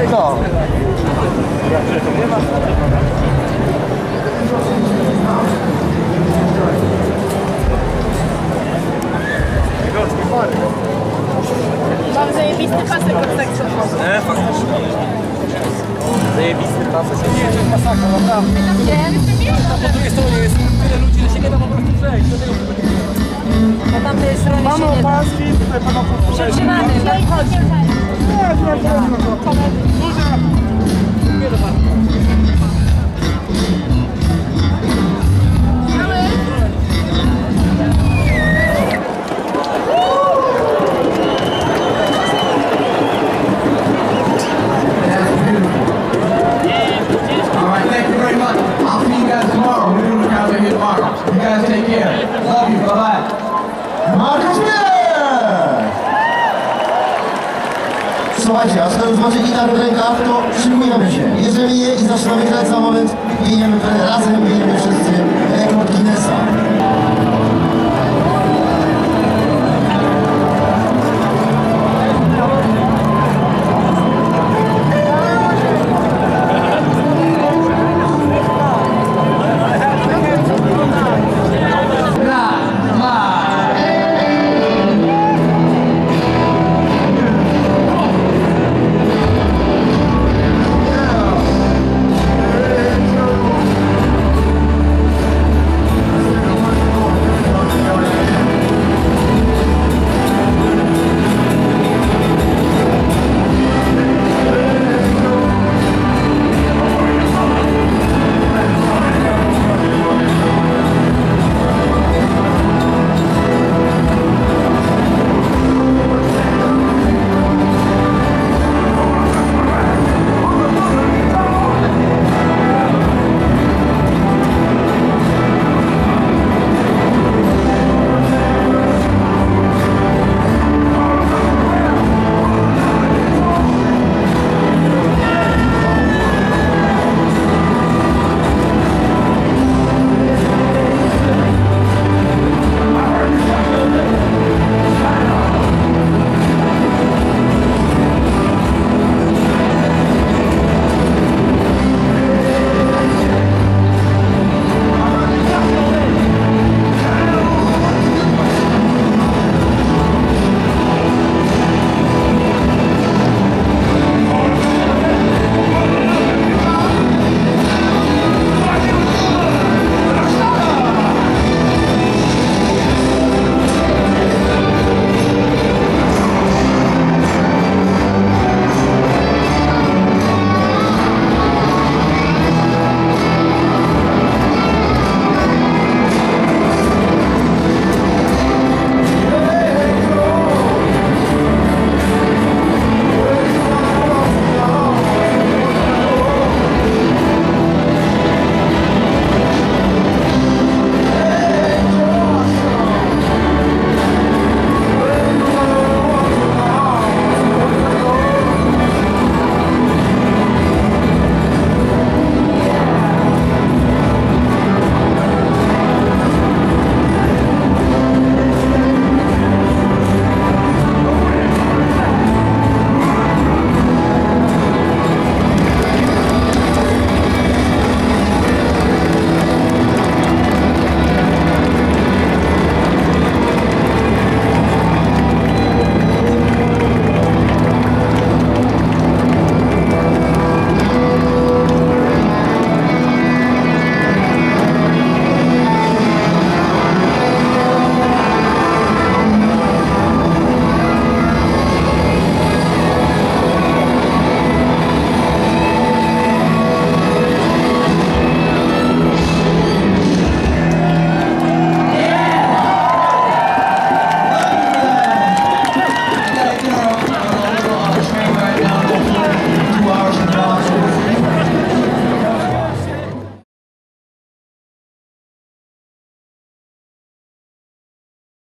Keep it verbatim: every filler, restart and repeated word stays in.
No. Mam zajebisty pasek od seksu. Nie, faktycznie. Zajebisty pasek. Nie, to jest masakra, naprawdę. Gdzie? Po drugiej stronie jest tyle ludzi, że się nie da po prostu przejść. Po tamtej stronie Mamy się nie da. opaski, tutaj pana podpowiedzi. Przytrzymamy, chodź. Nie, nie, nie, nie. Duża. Nie do pana. Słuchajcie, a skoro już macie gitarę w rękach, to szykujemy się. Bierzemy je i zaczynamy grać za moment. Biegniemy razem, biegniemy wszyscy rekord Guinnessa.